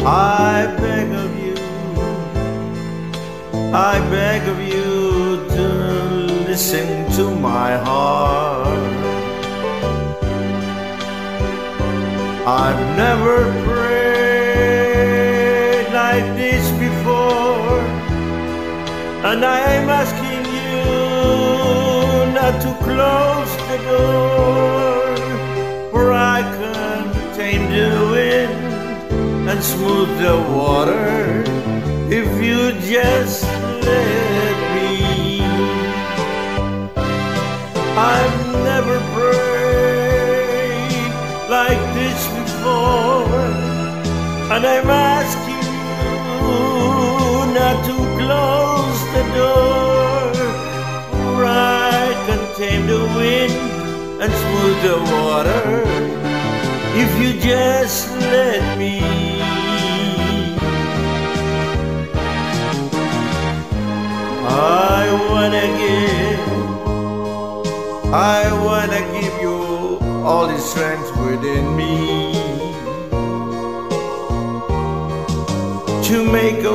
I beg of you, I beg of you to listen to my heart. I've never prayed like this before, and I'm asking you not to close the door, for I can tame the wind and smooth the water if you just let me. I've never prayed like this before, and I'm asking you not to close the door, for I can tame the wind and smooth the water if you just let me. I wanna give you all the strength within me to make a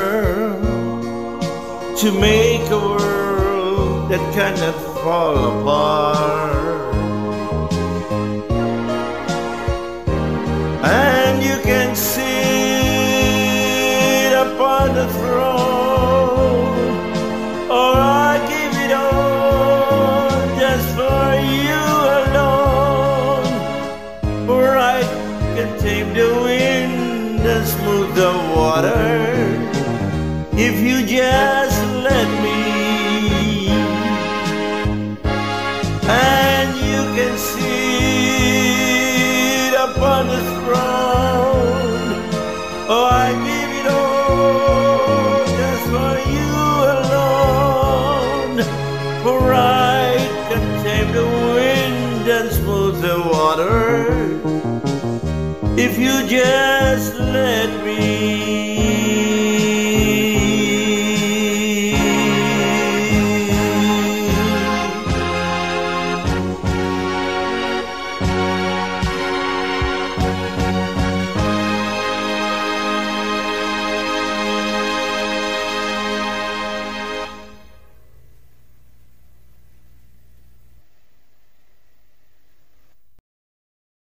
world that cannot fall apart. And you can sit upon the throne, or I give it all just for you alone, for I can tame the wind and smooth the water if you just let me. And you can sit upon the throne, oh, I give it all just for you alone, for I can tame the wind and smooth the water if you just let me.